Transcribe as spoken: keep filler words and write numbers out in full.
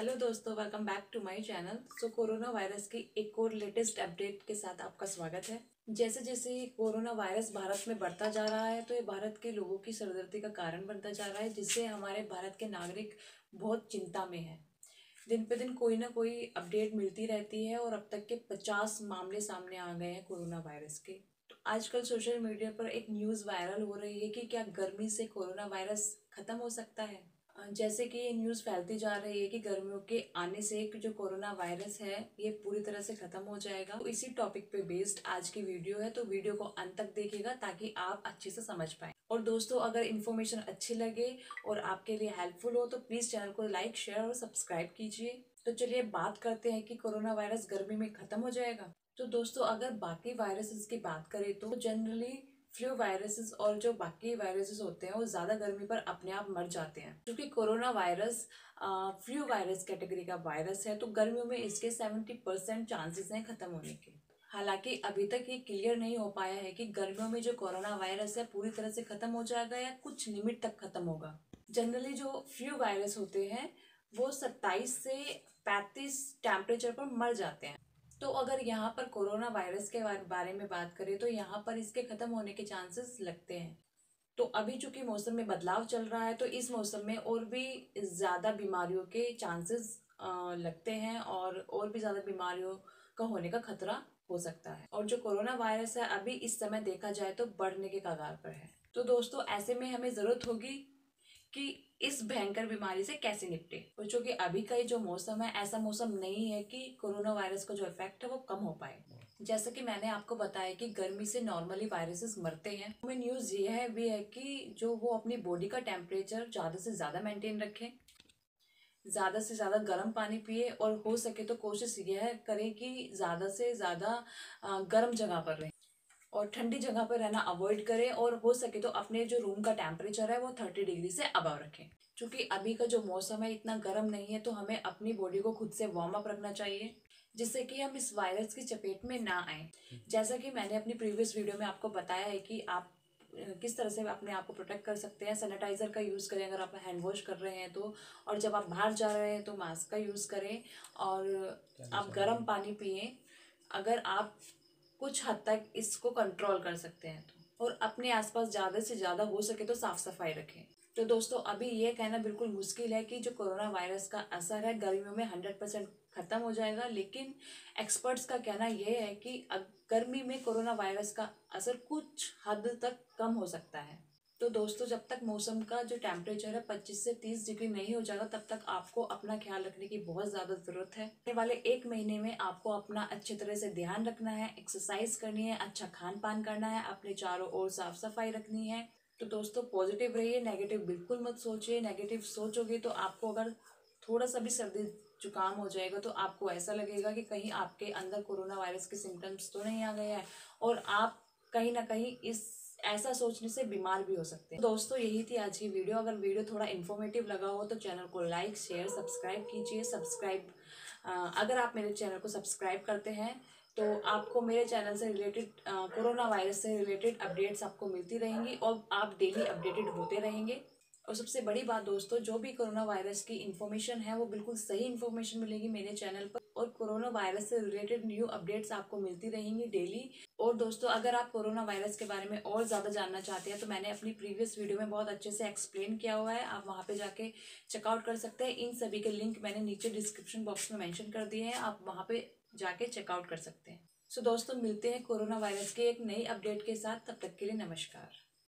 Hello दोस्तों, welcome back to my channel. So corona virus की एक और लेटेस्ट अपडेट के साथ आपका स्वागत है। जैसे जैसे कोरोना वायरस भारत में बढ़ता जा रहा है तो ये भारत के लोगों की सरदर्दी का कारण बनता जा रहा है, जिससे हमारे भारत के नागरिक बहुत चिंता में हैं। दिन पे दिन कोई ना कोई अपडेट मिलती रहती है और अब तक के पचास मामले सामने आ गए हैं कोरोना वायरस के। तो आजकल सोशल मीडिया पर एक न्यूज़ वायरल हो रही है कि क्या गर्मी से कोरोना वायरस खत्म हो सकता है। जैसे कि ये न्यूज़ फैलती जा रही है कि गर्मियों के आने से जो कोरोना वायरस है ये पूरी तरह से खत्म हो जाएगा। तो इसी टॉपिक पे बेस्ड आज की वीडियो है, तो वीडियो को अंत तक देखिएगा ताकि आप अच्छे से समझ पाएं। और दोस्तों, अगर इन्फॉर्मेशन अच्छी लगे और आपके लिए हेल्पफुल हो तो प्लीज़ चैनल को लाइक, शेयर और सब्सक्राइब कीजिए। तो चलिए बात करते हैं कि कोरोना वायरस गर्मी में खत्म हो जाएगा। तो दोस्तों, अगर बाकी वायरसेस की बात करें तो जनरली फ्लू वायरसेस और जो बाकी वायरसेस होते हैं वो ज़्यादा गर्मी पर अपने आप मर जाते हैं। क्योंकि corona virus flu virus category का वायरस है तो गर्मियों में इसके सेवेंटी परसेंट चांसेस हैं ख़त्म होने के। हालांकि अभी तक ये क्लियर नहीं हो पाया है कि गर्मियों में जो कोरोना वायरस है पूरी तरह से ख़त्म हो जाएगा या कुछ लिमिट तक ख़त्म होगा। जनरली जो फ्लू वायरस होते हैं वो सत्ताईस से पैंतीस टेम्परेचर पर मर जाते हैं। तो अगर यहाँ पर कोरोना वायरस के बारे में बात करें तो यहाँ पर इसके ख़त्म होने के चांसेस लगते हैं। तो अभी चूंकि मौसम में बदलाव चल रहा है तो इस मौसम में और भी ज़्यादा बीमारियों के चांसेस लगते हैं और और भी ज़्यादा बीमारियों का होने का खतरा हो सकता है। और जो कोरोना वायरस है अभी इस समय देखा जाए तो बढ़ने के कगार पर है। तो दोस्तों, ऐसे में हमें ज़रूरत होगी कि इस भयंकर बीमारी से कैसे निपटे। और चूंकि अभी का जो मौसम है ऐसा मौसम नहीं है कि कोरोना वायरस का जो इफेक्ट है वो कम हो पाए। जैसा कि मैंने आपको बताया कि गर्मी से नॉर्मली वायरसेस मरते हैं। हमें न्यूज़ ये है भी है कि जो वो अपनी बॉडी का टेम्परेचर ज़्यादा से ज़्यादा मेंटेन रखें, ज़्यादा से ज़्यादा गर्म पानी पिए और हो सके तो कोशिश यह करें कि ज़्यादा से ज़्यादा गर्म जगह पर रहें और ठंडी जगह पर रहना अवॉइड करें। और हो सके तो अपने जो रूम का टेम्परेचर है वो थर्टी डिग्री से अबव रखें। क्योंकि अभी का जो मौसम है इतना गर्म नहीं है तो हमें अपनी बॉडी को खुद से वार्म अप रखना चाहिए जिससे कि हम इस वायरस की चपेट में ना आए। जैसा कि मैंने अपनी प्रीवियस वीडियो में आपको बताया है कि आप किस तरह से अपने आप को प्रोटेक्ट कर सकते हैं। सैनिटाइज़र का यूज़ करें अगर आप हैंड वॉश कर रहे हैं तो, और जब आप बाहर जा रहे हैं तो मास्क का यूज़ करें और आप गर्म पानी पिए अगर आप कुछ हद तक इसको कंट्रोल कर सकते हैं तो। और अपने आसपास ज़्यादा से ज़्यादा हो सके तो साफ़ सफाई रखें। तो दोस्तों, अभी ये कहना बिल्कुल मुश्किल है कि जो कोरोना वायरस का असर है गर्मियों में हंड्रेड परसेंट ख़त्म हो जाएगा, लेकिन एक्सपर्ट्स का कहना यह है कि गर्मी में कोरोना वायरस का असर कुछ हद तक कम हो सकता है। तो दोस्तों, जब तक मौसम का जो टेम्परेचर है पच्चीस से तीस डिग्री नहीं हो जाएगा तब तक आपको अपना ख्याल रखने की बहुत ज़्यादा ज़रूरत है। आने वाले एक महीने में आपको अपना अच्छी तरह से ध्यान रखना है, एक्सरसाइज करनी है, अच्छा खान पान करना है, अपने चारों ओर साफ सफाई रखनी है। तो दोस्तों, पॉजिटिव रहिए, नेगेटिव बिल्कुल मत सोचिए। नेगेटिव सोचोगे तो आपको अगर थोड़ा सा भी सर्दी जुकाम हो जाएगा तो आपको ऐसा लगेगा कि कहीं आपके अंदर कोरोना वायरस के सिम्टम्स तो नहीं आ गए हैं और आप कहीं ना कहीं इस ऐसा सोचने से बीमार भी हो सकते हैं। दोस्तों, यही थी आज की वीडियो। अगर वीडियो थोड़ा इन्फॉर्मेटिव लगा हो तो चैनल को लाइक, शेयर, सब्सक्राइब कीजिए। सब्सक्राइब अगर आप मेरे चैनल को सब्सक्राइब करते हैं तो आपको मेरे चैनल से रिलेटेड कोरोना वायरस से रिलेटेड अपडेट्स आपको मिलती रहेंगी और आप डेली अपडेटेड होते रहेंगे। और सबसे बड़ी बात दोस्तों, जो भी कोरोना वायरस की इन्फॉर्मेशन है वो बिल्कुल सही इन्फॉर्मेशन मिलेगी मेरे चैनल पर और कोरोना वायरस से रिलेटेड न्यू अपडेट्स आपको मिलती रहेंगी डेली। और दोस्तों, अगर आप कोरोना वायरस के बारे में और ज़्यादा जानना चाहते हैं तो मैंने अपनी प्रीवियस वीडियो में बहुत अच्छे से एक्सप्लेन किया हुआ है, आप वहाँ पे जाके चेकआउट कर सकते हैं। इन सभी के लिंक मैंने नीचे डिस्क्रिप्शन बॉक्स में मेंशन कर दिए हैं, आप वहाँ पे जाके चेकआउट कर सकते हैं। सो दोस्तों, मिलते हैं कोरोना वायरस के एक नई अपडेट के साथ, तब तक के लिए नमस्कार।